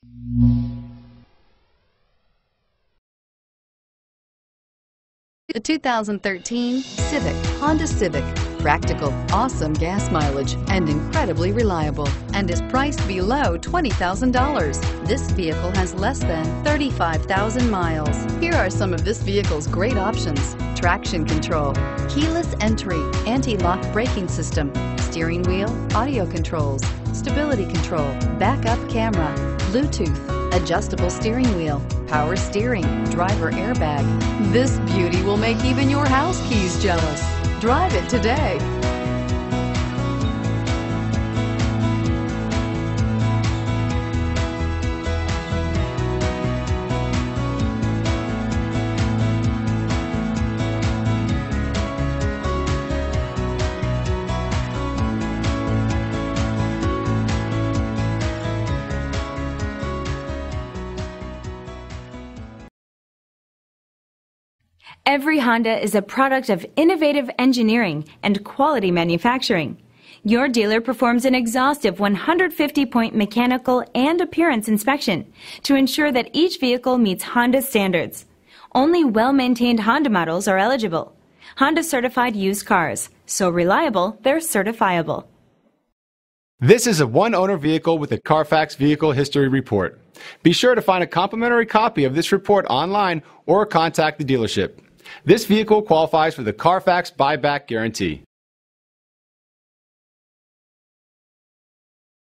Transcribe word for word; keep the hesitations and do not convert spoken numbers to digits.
The two thousand thirteen Civic, Honda Civic. Practical, awesome gas mileage, and incredibly reliable, and is priced below twenty thousand dollars. This vehicle has less than thirty-five thousand miles. Here are some of this vehicle's great options: traction control, keyless entry, anti-lock braking system, steering wheel audio controls, stability control, backup camera, Bluetooth, adjustable steering wheel, power steering, driver airbag. This beauty will make even your house keys jealous. Drive it today. Every Honda is a product of innovative engineering and quality manufacturing. Your dealer performs an exhaustive one hundred fifty point mechanical and appearance inspection to ensure that each vehicle meets Honda standards. Only well-maintained Honda models are eligible. Honda certified used cars, so reliable they're certifiable. This is a one-owner vehicle with a Carfax Vehicle History Report. Be sure to find a complimentary copy of this report online or contact the dealership. This vehicle qualifies for the Carfax Buyback Guarantee.